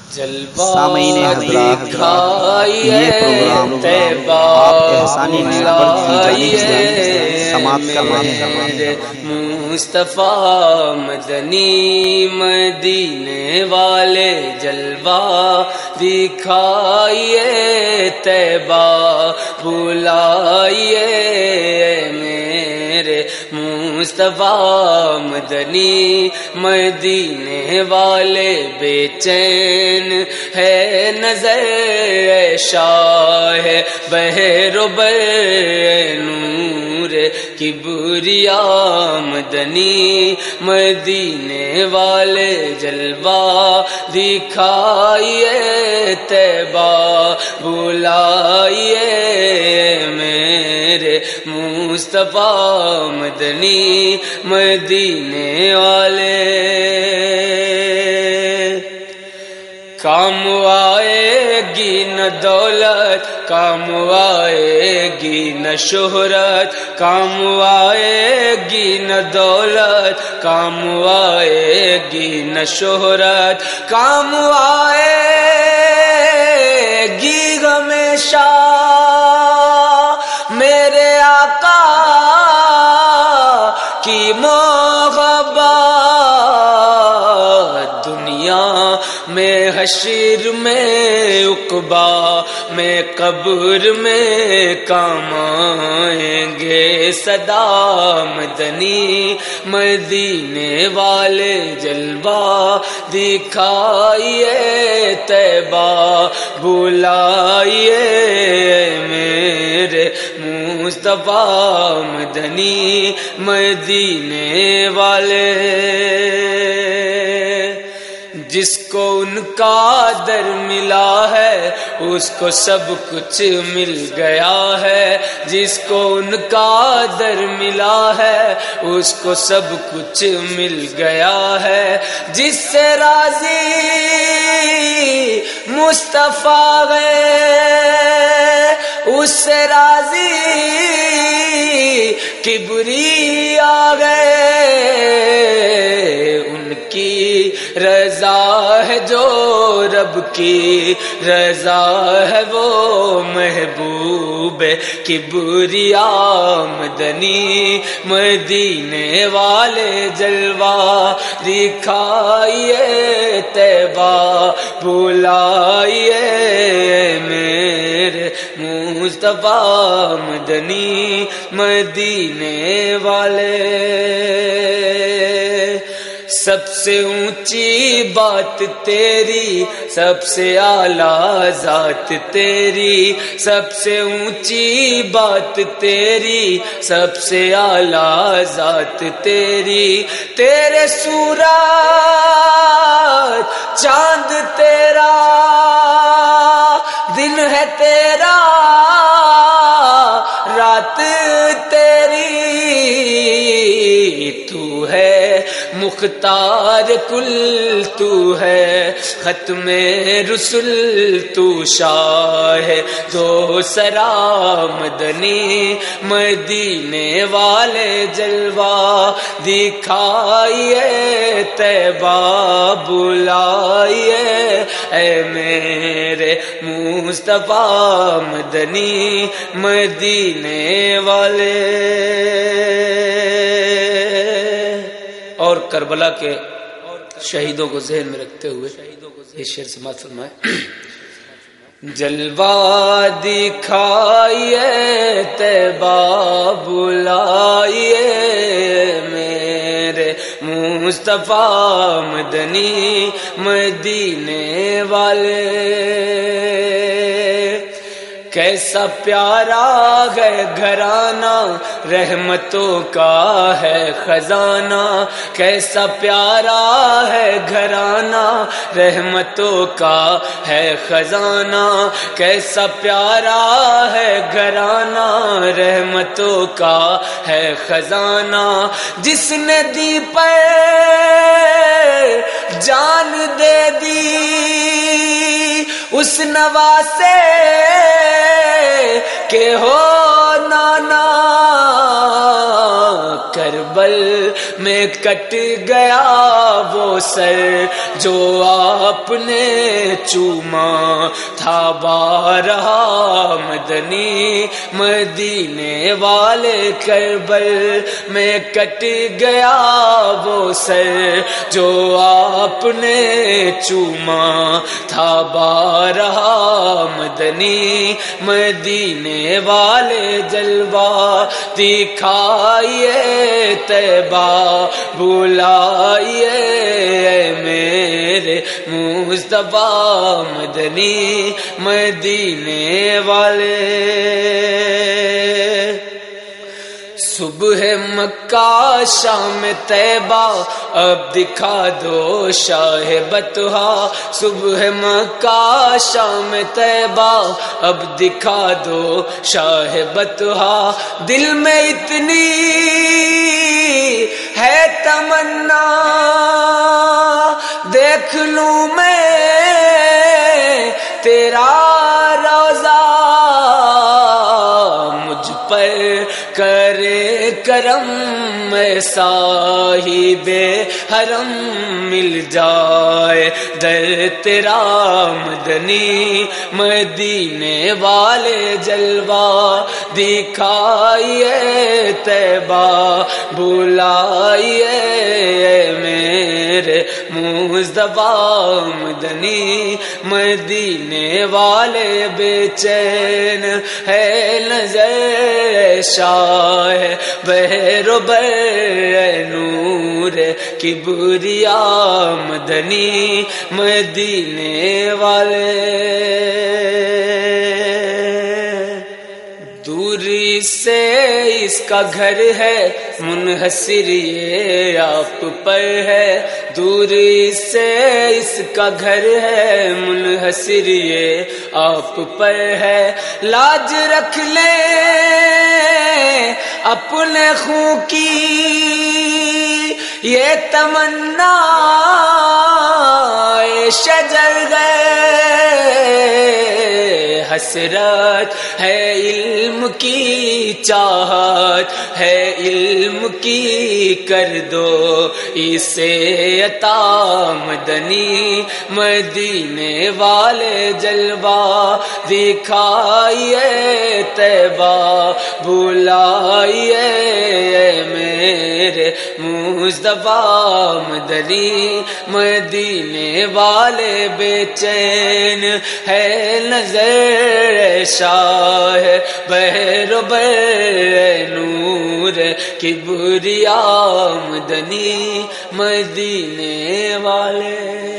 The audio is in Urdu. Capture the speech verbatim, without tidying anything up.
سامعین حضرات، یہ پروگرام آپ احسانی نیکبر کی جانب سے سماعت کر رہے ہیں۔ مصطفیٰ مدنی مدینے والے جلوہ دکھائیے، طیبہ بلائیے میرے مصطفیٰ مدنی مدینے والے، بے چین ہے نظر شاہ بحر و بر نور کبریا، مدنی مدینے والے جلوہ دکھائیے، طیبہ بلائیے میرے مصطفیٰ مدنی مدینے والے۔ کام آئے گی نہ دولت، کام آئے گی نہ شہرت، کام آئے گی نہ دولت، کام آئے گی نہ شہرت، کام آئے گی ہمیشہ میرے آقا کی محبت، دنیا میں حشر میں عقبہ میں قبر میں کام آئیں گے صدا، مدنی مدینے والے جلوہ دکھائیے، طیبہ بلائیے میرے مصطفیٰ مدنی مدینے والے۔ جس کو ان کا در ملا ہے اس کو سب کچھ مل گیا ہے، جس کو ان کا در ملا ہے اس کو سب کچھ مل گیا ہے، جس سے راضی مصطفیٰ گئے اس سے راضی کبریا گئے، ان کی رضا ہے جو رب کی رضا ہے وہ محبوب کبریا، مدنی مدینے والے جلوہ دکھائیے، طیبہ بلائیے میرے مصطفیٰ مدنی مدینے والے۔ سب سے اونچی بات تیری، سب سے اعلیٰ ذات تیری، سب سے اونچی بات تیری، سب سے اعلیٰ ذات تیری، تیرے سورج چاند تیرا، دن ہے تیرا رات تیری، تو ہے مختار کل، تو ہے ختم رسل، تو شاہ دو سرا، مدنی مدینے والے جلوہ دکھائیے، طیبہ بلائیے اے میرے مصطفیٰ مدنی مدینے والے۔ اور کربلا کے شہیدوں کو ذہن میں رکھتے ہوئے یہ شعر سماعت فرمائے۔ جلوہ دکھائیے، طیبہ بلائیے میرے مصطفیٰ مدنی مدینے والے، کیسا پیارا ہے گھرانہ رحمتوں کا ہے خزانہ، کیسا پیارا ہے گھرانہ رحمتوں کا ہے خزانہ، کیسا پیارا ہے گھرانہ رحمتوں کا ہے خزانہ، جس نے دی پر جان دے دی اس نواسے کے ہو نانا، کربل میں کٹ گیا وہ سر جو آپ نے چوما تھا بارہا مدنی مدینے والے کربل میں کٹ گیا وہ سر جو آپ نے چوما تھا بارہا مدنی مدینے والے جلوہ دکھائیے طیبہ بلائیے میرے مصطفیٰ مدنی مدینے والے صبح مکہ شام طیبہ اب دکھا دو شاہ بطحا صبح مکہ شام طیبہ اب دکھا دو شاہ بطحا دل میں اتنی ہے تمنا دیکھ لوں میں تیرا روضہ مجھ پر کرے کرم میں صاحب حرم مل جائے در تیرا مدنی مدینے والے جلوہ دکھائیے طیبہ بلائیے میرے مصطفیٰ مدنی مدینے والے بے چین ہے نظر شاہ بہر و بر نور کبریا مدنی مدینے والے دوری سے اس کا گھر ہے منحصر یہ آپ پر ہے دوری سے اس کا گھر ہے منحصر یہ آپ پر ہے لاج رکھ لے اپنے خون کی یہ تمنا شجر گئے حسرت ہے علم کی چاہت ہے علم کی کر دو اسے عطا مدنی مدینے والے جلوہ دکھائیے طیبہ بلائیے میرے مصطفیٰ مدنی مدینے والے بے چین ہے نظر شاہ بہر و بر نور کبریا مدنی مدینے والے